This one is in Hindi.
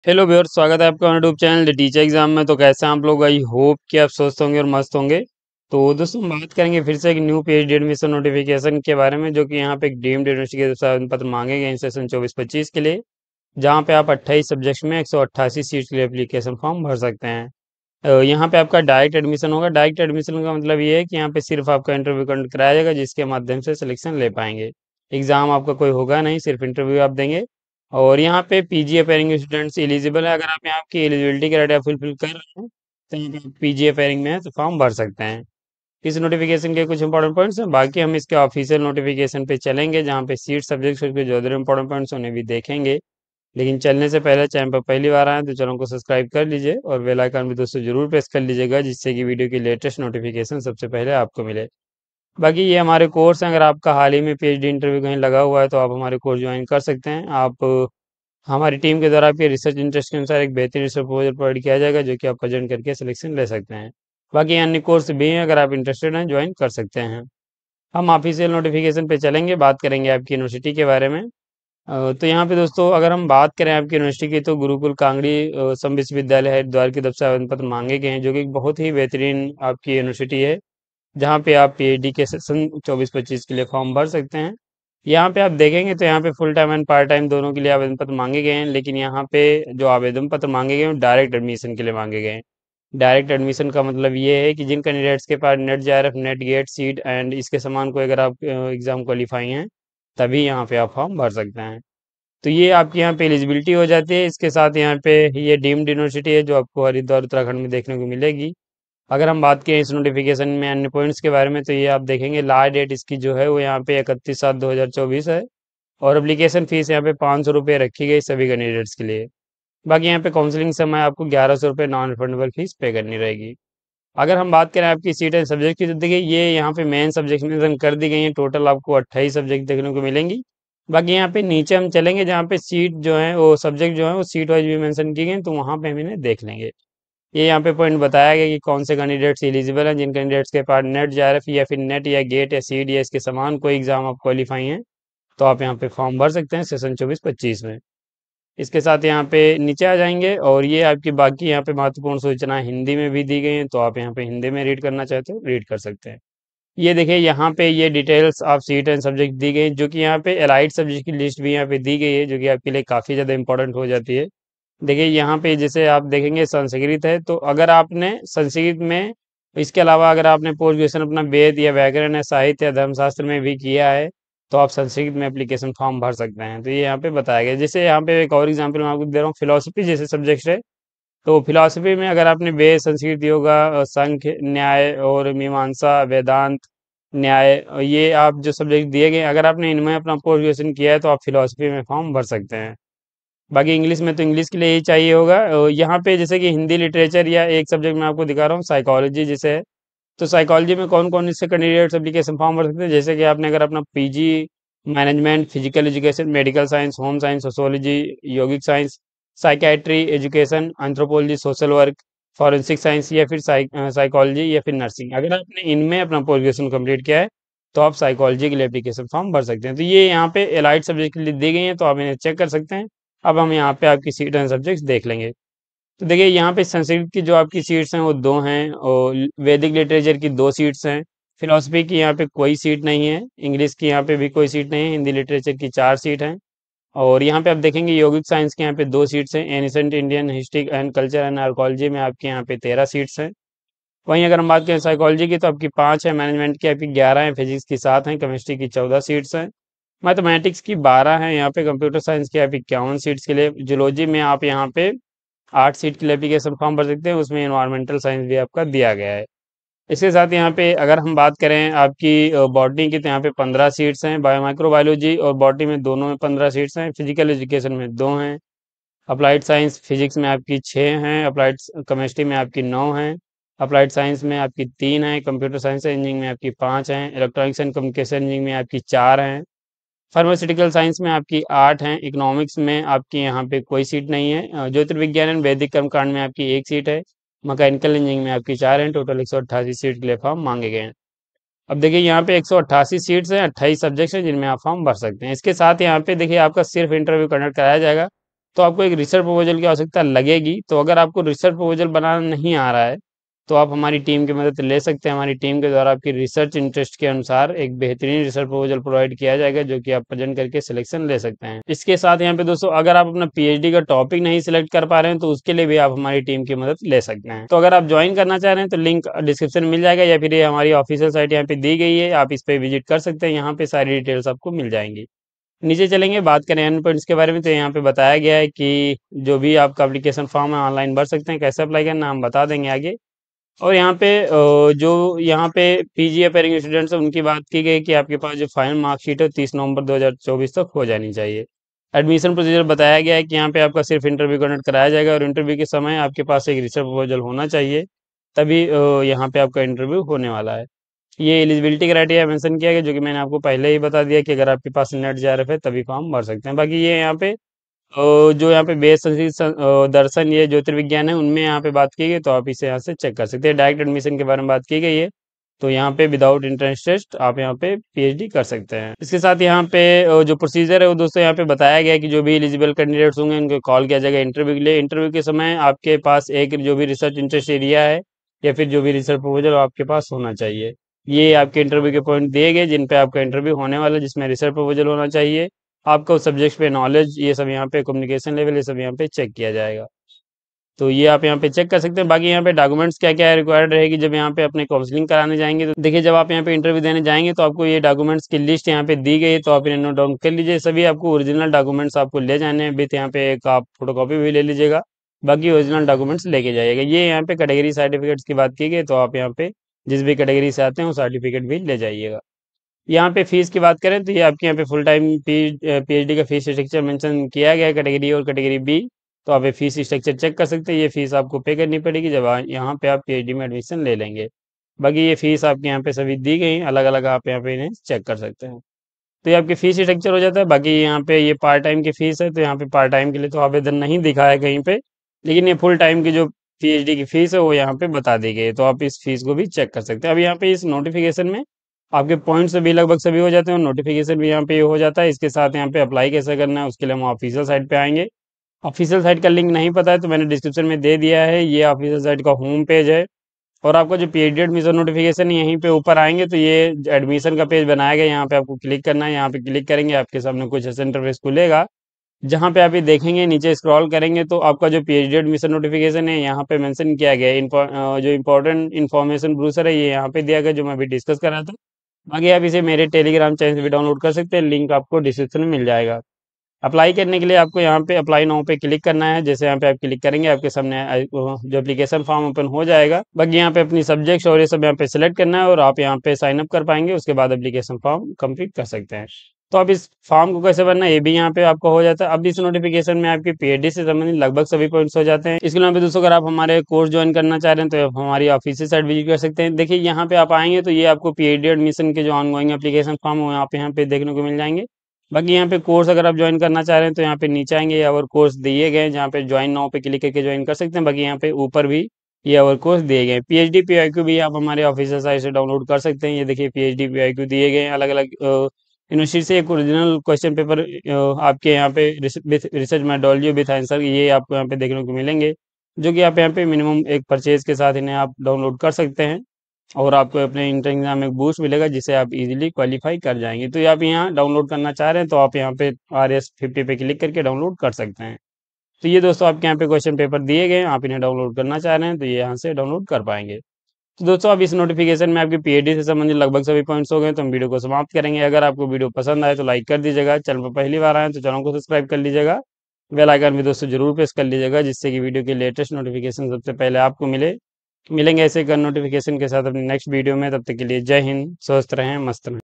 हेलो व्यूअर्स, स्वागत है आपका YouTube channel the teacher exam में। तो कैसे हैं आप लोग? आई होप कि आप स्वस्थ होंगे और मस्त होंगे। तो दोस्तों, हम बात करेंगे फिर से एक न्यू पीएचडी एडमिशन नोटिफिकेशन के बारे में, जो कि यहाँ पे एक डीम्ड यूनिवर्सिटी के द्वारा आवेदन पत्र मांगे गए हैं सेशन 24-25 के लिए, जहाँ पे आप 28 सब्जेक्ट्स में 188 सीट्स के लिए एप्लीकेशन फॉर्म भर सकते हैं। यहाँ पे आपका डायरेक्ट एडमिशन होगा। डायरेक्ट एडमिशन का मतलब ये है कि यहाँ पे सिर्फ आपका इंटरव्यू कंडक्ट कराया जाएगा, जिसके माध्यम से सिलेक्शन ले पाएंगे। एग्जाम आपका कोई होगा नहीं, सिर्फ इंटरव्यू आप देंगे। और यहाँ पे पीजी अपेयरिंग स्टूडेंट्स एलिजिबल है। अगर आप यहाँ की एलिजिबिलिटी क्राइटेरिया फुलफिल कर रहे हैं तो यहाँ पे आप पीजी अपेयरिंग में है तो फॉर्म भर सकते हैं। इस नोटिफिकेशन के कुछ इंपॉर्टेंट पॉइंट्स हैं। बाकी हम इसके ऑफिशियल नोटिफिकेशन पे चलेंगे, जहाँ पे सीट सब्जेक्ट के जो इंपॉर्टेंट पॉइंट्स उन्हें भी देखेंगे। लेकिन चलने से पहले चैनल पर पहली बार आए तो चैनल को सब्सक्राइब कर लीजिए और बेल आइकन भी दोस्तों जरूर प्रेस कर लीजिएगा, जिससे कि वीडियो की लेटेस्ट नोटिफिकेशन सबसे पहले आपको मिले। बाकी ये हमारे कोर्स हैं। अगर आपका हाल ही में पीएचडी इंटरव्यू कहीं लगा हुआ है तो आप हमारे कोर्स ज्वाइन कर सकते हैं। आप हमारी टीम के द्वारा आपके रिसर्च इंटरेस्ट के अनुसार एक बेहतरीन रिसर्च प्रपोजल प्रोवाइड किया जाएगा, जो कि आप प्रेजेंट करके सिलेक्शन ले सकते हैं। बाकी अन्य कोर्स भी हैं, अगर आप इंटरेस्टेड हैं ज्वाइन कर सकते हैं। हम ऑफिशियल नोटिफिकेशन पे चलेंगे, बात करेंगे आपकी यूनिवर्सिटी के बारे में। तो यहाँ पे दोस्तों, अगर हम बात करें आपकी यूनिवर्सिटी की, तो गुरुकुल कांगड़ी सम विश्वविद्यालय हरिद्वार की तरफ से आवेदन पत्र मांगे गए हैं, जो कि एक बहुत ही बेहतरीन आपकी यूनिवर्सिटी है, जहाँ पे आप पीएचडी के सेशन 24-25 के लिए फॉर्म भर सकते हैं। यहाँ पे आप देखेंगे तो यहाँ पे full time and part time दोनों के लिए आवेदन पत्र मांगे गए हैं, लेकिन यहाँ पे जो आवेदन पत्र मांगे गए हैं डायरेक्ट एडमिशन के लिए मांगे गए हैं। डायरेक्ट एडमिशन का मतलब ये है कि जिन कैंडिडेट्स के पास NET JRF, NET GATE, SET and इसके समान कोई अगर आप एग्जाम क्वालिफाई हैं, तभी यहाँ पे आप फॉर्म भर सकते हैं। तो ये आपके यहाँ पे एलिजिबिलिटी हो जाती है। इसके साथ यहाँ पे ये डीम्ड यूनिवर्सिटी है, जो आपको हरिद्वार उत्तराखंड में देखने को मिलेगी। अगर हम बात करें इस नोटिफिकेशन में अन्य पॉइंट्स के बारे में, तो ये आप देखेंगे लास्ट डेट इसकी जो है वो यहाँ पे 31/7/2024 है। और एप्लीकेशन फीस यहाँ पे 500 रुपये रखी गई सभी कैंडिडेट्स के लिए। बाकी यहाँ पे काउंसलिंग समय आपको 1100 रुपये नॉन रिफंडेबल फीस पे करनी रहेगी। अगर हम बात करें आपकी सीट एंड सब्जेक्ट की, तो देखिए ये यहाँ पे मेन सब्जेक्ट मेंशन कर दी गई है। टोटल आपको 28 सब्जेक्ट देखने को मिलेंगी। बाकी यहाँ पे नीचे हम चलेंगे, जहाँ पे सीट जो है वो सब्जेक्ट जो है वो सीट वाइज भी मेंशन की गई, तो वहाँ पे हम इन्हें देख लेंगे। ये यहाँ पे पॉइंट बताया गया कि कौन से कैंडिडेट्स एलिजिबल हैं। जिन कैंडिडेट्स के पास नेट जेआरएफ या फिर नेट या गेट या सीट या इसके समान कोई एग्जाम आप क्वालिफाई हैं, तो आप यहाँ पे फॉर्म भर सकते हैं सेशन 24-25 में। इसके साथ यहाँ पे नीचे आ जाएंगे, और ये आपकी बाकी यहाँ पे महत्वपूर्ण सूचना हिंदी में भी दी गई हैं, तो आप यहाँ पे हिंदी में रीड करना चाहते हो रीड कर सकते हैं। ये देखिए यहाँ पे ये details of seat and subject दी गई, जो कि यहाँ पे एलाइड सब्जेक्ट की लिस्ट भी यहाँ पे दी गई है, जो कि आपके लिए काफ़ी ज़्यादा इंपॉर्टेंट हो जाती है। देखिए यहाँ पे जैसे आप देखेंगे संस्कृत है, तो अगर आपने संस्कृत में, इसके अलावा अगर आपने पोस्ट ग्रेजुएशन अपना वेद या व्याकरण या साहित्य या धर्मशास्त्र में भी किया है, तो आप संस्कृत में एप्लीकेशन फॉर्म भर सकते हैं। तो ये यहाँ पे बताया गया। जैसे यहाँ पे एक और एग्जांपल मैं आपको दे रहा हूँ, फिलोसफी जैसे सब्जेक्ट है, तो फिलोसफी में अगर आपने वेद, संस्कृत, योगा, सांख्य, न्याय और मीमांसा, वेदांत, न्याय, ये आप जो सब्जेक्ट दिए गए, अगर आपने इनमें अपना पोस्ट ग्रेजुएशन किया है, तो आप फिलोसफी में फॉर्म भर सकते हैं। बाकी इंग्लिश में तो इंग्लिश के लिए ही चाहिए होगा। यहाँ पे जैसे कि हिंदी लिटरेचर, या एक सब्जेक्ट मैं आपको दिखा रहा हूँ साइकोलॉजी जैसे है, तो साइकोलॉजी में कौन कौन इससे कैंडिडेट्स एप्लीकेशन फॉर्म भर सकते हैं। जैसे कि आपने अगर अपना PG management, physical education, medical science, home science, sociology, यौगिक science, psychiatry, education, anthropology, social work, forensic science, या फिर साइकोलॉजी या फिर नर्सिंग, अगर आपने इनमें अपना पोस्ट ग्रेजुएशन कंप्लीट किया है, तो आप साइकोलॉजी के लिए एप्लीकेशन फॉर्म भर सकते हैं। तो ये यहाँ पे एलाइड सब्जेक्ट के लिए दी गई हैं, तो आप इन्हें चेक कर सकते हैं। अब हम यहाँ पे आपकी सीट एंड सब्जेक्ट्स देख लेंगे। तो देखिए यहाँ पे संस्कृत की जो आपकी सीट्स हैं वो दो हैं, और वैदिक लिटरेचर की दो सीट्स हैं। फिलोसफी की यहाँ पे कोई सीट नहीं है। इंग्लिश की यहाँ पे भी कोई सीट नहीं है। हिंदी लिटरेचर की 4 सीट हैं। और यहाँ पे आप देखेंगे यौगिक साइंस के यहाँ पे 2 सीट्स हैं। Ancient Indian history and culture and archaeology में आपके यहाँ पे 13 सीट्स हैं। वहीं अगर हम बात करें साइकोलॉजी की, तो आपकी 5 है। मैनेजमेंट की आपकी 11 है। फिजिक्स की 7 है। केमिस्ट्री की 14 सीट्स हैं। मैथमेटिक्स की 12 है। यहाँ पे कंप्यूटर साइंस की आप 51 सीट्स के लिए, जूलॉजी में आप यहाँ पे 8 सीट के लिए एप्लीकेशन फॉर्म भर सकते हैं। उसमें इन्वायरमेंटल साइंस भी आपका दिया गया है। इसके साथ यहाँ पे अगर हम बात करें आपकी बॉटनी की, तो यहाँ पे 15 सीट्स हैं। बायोमाइक्रोबायोलॉजी और बॉटनी में दोनों में 15 सीट्स हैं। फिजिकल एजुकेशन में 2 हैं। अप्लाइड साइंस फिजिक्स में आपकी 6 हैं। अप्लाइड केमिस्ट्री में आपकी 9 हैं। अप्लाइड साइंस में आपकी 3 हैं। कंप्यूटर साइंस इंजीनियरिंग में आपकी 5 हैं। इलेक्ट्रॉनिक्स एंड कम्युनिकेशन इंजीनियरिंग में आपकी 4 हैं। फार्मास्यूटिकल साइंस में आपकी 8 हैं। इकोनॉमिक्स में आपकी यहाँ पे कोई सीट नहीं है। ज्योतिर्विज्ञान एंड वैदिक कर्मकांड में आपकी 1 सीट है। मैकेनिकल इंजीनियरिंग में आपकी 4 हैं। टोटल 188 सीट के लिए फॉर्म मांगे गए हैं। अब देखिए यहाँ पे 188 सीट्स हैं, 28 सब्जेक्ट्स हैं जिनमें आप फॉर्म भर सकते हैं। इसके साथ यहाँ पे देखिए आपका सिर्फ इंटरव्यू कंडक्ट कराया जाएगा। तो आपको एक रिसर्च प्रपोजल की आवश्यकता लगेगी। तो अगर आपको रिसर्च प्रपोजल बनाना नहीं आ रहा है तो आप हमारी टीम की मदद ले सकते हैं। हमारी टीम के द्वारा आपकी रिसर्च इंटरेस्ट के अनुसार एक बेहतरीन रिसर्च प्रपोजल प्रोवाइड किया जाएगा, जो कि आप प्रेजेंट करके सिलेक्शन ले सकते हैं। इसके साथ यहाँ पे दोस्तों, अगर आप अपना पीएचडी का टॉपिक नहीं सिलेक्ट कर पा रहे हैं तो उसके लिए भी आप हमारी टीम की मदद ले सकते हैं। तो अगर आप ज्वाइन करना चाह रहे हैं तो लिंक डिस्क्रिप्शन में मिल जाएगा, या फिर ये हमारी ऑफिशियल साइट यहाँ पे दी गई है, आप इस पे विजिट कर सकते हैं। यहाँ पे सारी डिटेल्स आपको मिल जाएंगी। नीचे चलेंगे, बात करें एंड पॉइंट्स के बारे में, तो यहाँ पे बताया गया है कि जो भी आपका एप्लीकेशन फॉर्म है ऑनलाइन भर सकते हैं। कैसे अप्लाई करना हम बता देंगे आगे। और यहाँ पे जो यहाँ पे पीजी अपेयरिंग स्टूडेंट्स हैं उनकी बात की गई कि आपके पास जो फाइनल मार्कशीट है 30 नवंबर 2024 तक हो जानी चाहिए। एडमिशन प्रोसीजर बताया गया है कि यहाँ पे आपका सिर्फ इंटरव्यू कंडक्ट कराया जाएगा, और इंटरव्यू के समय आपके पास एक रिसर्च प्रपोजल होना चाहिए, तभी यहाँ पे आपका इंटरव्यू होने वाला है। ये एलिजिबिलिटी क्राइटेरिया मेंशन किया गया, जो कि मैंने आपको पहले ही बता दिया कि अगर आपके पास नेट जेआरएफ है तभी फॉर्म भर सकते हैं। बाकी ये यहाँ पे जो यहाँ पे बेस संस्कृत दर्शन ये ज्योतिर्विज्ञान है उनमें यहाँ पे बात की गई, तो आप इसे यहाँ से चेक कर सकते हैं। डायरेक्ट एडमिशन के बारे में बात की गई है, तो यहाँ पे विदाउट एंट्रेंस टेस्ट आप यहाँ पे पीएचडी कर सकते हैं। इसके साथ यहाँ पे जो प्रोसीजर है वो दोस्तों यहाँ पे बताया गया है कि जो भी एलिजिबल कैंडिडेट्स होंगे उनको कॉल किया जाएगा इंटरव्यू के लिए। इंटरव्यू के समय आपके पास एक जो भी रिसर्च इंटरेस्ट एरिया है या फिर जो भी रिसर्च प्रपोजल आपके पास होना चाहिए। ये आपके इंटरव्यू के पॉइंट दिए गए जिन पे आपका इंटरव्यू होने वाला है, जिसमें रिसर्च प्रपोजल होना चाहिए, आपका उस सब्जेक्ट पे नॉलेज, ये सब यहाँ पे कम्युनिकेशन लेवल, ये सब यहाँ पे चेक किया जाएगा। तो ये आप यहाँ पे चेक कर सकते हैं। बाकी यहाँ पे डॉक्यूमेंट्स क्या क्या रिक्वायर्ड रहेगी जब यहाँ पे अपने काउंसलिंग कराने जाएंगे। तो देखिए, जब आप यहाँ पे इंटरव्यू देने जाएंगे तो आपको ये डॉक्यूमेंट्स की लिस्ट यहाँ पे दी गई है, तो आप इन्हें नोट डाउन कर लीजिए। सभी आपको ओरिजिनल डॉक्यूमेंट्स आपको ले जाने हैं विथ, यहाँ पे एक आप फोटोकॉपी भी ले लीजिएगा। बाकी ओरिजिनल डॉक्यूमेंट्स लेके जाइएगा। ये यहाँ पे कैटेगरी सर्टिफिकेट्स की बात की गई, तो आप यहाँ पे जिस भी कैटेगरी से आते हैं वो सर्टिफिकेट भी ले जाइएगा। यहाँ पे फीस की बात करें तो ये आपके यहाँ पे फुल टाइम पीएचडी का फीस स्ट्रक्चर मेंशन किया गया है, कैटेगरी और कैटेगरी बी। तो आप ये फीस स्ट्रक्चर चेक कर सकते हैं। ये फीस आपको पे करनी पड़ेगी जब यहाँ पे आप पीएचडी में एडमिशन ले लेंगे। बाकी ये फीस आपके यहाँ पे सभी दी गई अलग अलग, आप यहाँ पे इन्हें चेक कर सकते हैं। तो ये आपकी फीस स्ट्रक्चर हो जाता है। बाकी यहाँ पे ये पार्ट टाइम की फीस है, तो यहाँ पे पार्ट टाइम के लिए तो आवेदन नहीं दिखा है कहीं पे, लेकिन ये फुल टाइम की जो पीएचडी की फीस है वो यहाँ पे बता दी गई है, तो आप इस फीस को भी चेक कर सकते हैं। अब यहाँ पे इस नोटिफिकेशन में आपके पॉइंट्स भी लगभग सभी हो जाते हैं, और नोटिफिकेशन भी यहाँ पे हो जाता है। इसके साथ यहाँ पे अप्लाई कैसे करना है उसके लिए हम ऑफिशियल साइट पे आएंगे। ऑफिशियल साइट का लिंक नहीं पता है तो मैंने डिस्क्रिप्शन में दे दिया है। ये ऑफिशियल साइट का होम पेज है, और आपका जो पीएचडी एडमिशन नोटिफिकेशन यहीं पे ऊपर आएंगे तो ये एडमिशन का पेज बनाया गया, यहाँ पे आपको क्लिक करना है। यहाँ पे क्लिक करेंगे आपके सामने कुछ ऐसा इंटरफेस खुलेगा, जहाँ पे आप ये देखेंगे नीचे स्क्रॉल करेंगे तो आपका जो पीएचडी एडमिशन नोटिफिकेशन है यहाँ पे मेंशन किया गया है। जो इंपॉर्टेंट इन्फॉर्मेशन ब्रूसर है ये यहाँ पे दिया गया, जो मैं अभी डिस्कस कर रहा था। बाकी आप इसे मेरे टेलीग्राम चैनल से भी डाउनलोड कर सकते हैं, लिंक आपको डिस्क्रिप्शन में मिल जाएगा। अप्लाई करने के लिए आपको यहाँ पे अप्लाई नाउ पे क्लिक करना है। जैसे यहाँ पे आप क्लिक करेंगे आपके सामने जो एप्लीकेशन फॉर्म ओपन हो जाएगा। बाकी यहाँ पे अपनी सब्जेक्ट्स और ये सब यहाँ पे सिलेक्ट करना है, और आप यहाँ पे साइन अप कर पाएंगे। उसके बाद एप्लीकेशन फॉर्म कंप्लीट कर सकते हैं। तो अब इस फॉर्म को कैसे भरना है ये भी यहाँ पे आपको हो जाता है। अब इस नोटिफिकेशन में आपकी पीएचडी से संबंधित लगभग सभी पॉइंट्स हो जाते हैं। इसके अलावा दोस्तों, अगर आप हमारे कोर्स ज्वाइन करना चाह रहे हैं तो आप हमारी ऑफिशियल साइट विजिट कर सकते हैं। देखिए, यहाँ पे आप आएंगे तो ये आपको पीएचडी एडमिशन के जो ऑनगोइंग एप्लीकेशन फॉर्म हो आप यहाँ पे देखने को मिल जाएंगे। बाकी यहाँ पे कोर्स अगर आप ज्वाइन करना चाह रहे हैं तो यहाँ पे नीचे आएंगे और कोर्स दिए गए हैं, जहाँ पे ज्वाइन नाउ पे क्लिक करके ज्वाइन कर सकते हैं। बाकी यहाँ पे ऊपर भी ये और कोर्स दिए गए हैं। पीएचडी पीआईक्यू भी आप हमारे ऑफिशियल साइट से डाउनलोड कर सकते हैं। ये देखिए पीएचडी पीआईक्यू दिए गए हैं अलग अलग यूनिवर्सिटी से। एक ओरिजिनल क्वेश्चन पेपर आपके यहाँ पे रिसर्च मेथोडोलॉजी विथ आंसर ये आपको यहाँ पे देखने को मिलेंगे, जो कि आप यहाँ पे मिनिमम एक परचेज के साथ इन्हें आप डाउनलोड कर सकते हैं, और आपको अपने इंटर एग्जाम में एक बूस्ट मिलेगा जिससे आप इजीली क्वालिफाई कर जाएंगे। तो ये आप यहाँ डाउनलोड करना चाह रहे हैं तो आप यहाँ पे RS50 पे क्लिक करके डाउनलोड कर सकते हैं। तो ये दोस्तों आपके यहाँ पे क्वेश्चन पेपर दिए गए हैं, आप इन्हें डाउनलोड करना चाह रहे हैं तो ये यहाँ से डाउनलोड कर पाएंगे। तो दोस्तों, अब इस नोटिफिकेशन में आपकी पीएचडी से संबंधित लगभग सभी पॉइंट्स हो गए, तो हम वीडियो को समाप्त करेंगे। अगर आपको वीडियो पसंद आए तो लाइक कर दीजिएगा। चैनल पर पहली बार आए तो चैनल को सब्सक्राइब कर लीजिएगा। बेल आइकन भी दोस्तों जरूर प्रेस कर लीजिएगा, जिससे कि वीडियो की लेटेस्ट नोटिफिकेशन सबसे पहले आपको मिले। मिलेंगे ऐसे कर नोटिफिकेशन के साथ अपने नेक्स्ट वीडियो में। तब तक के लिए जय हिंद, स्वस्थ रहें, मस्त रहें।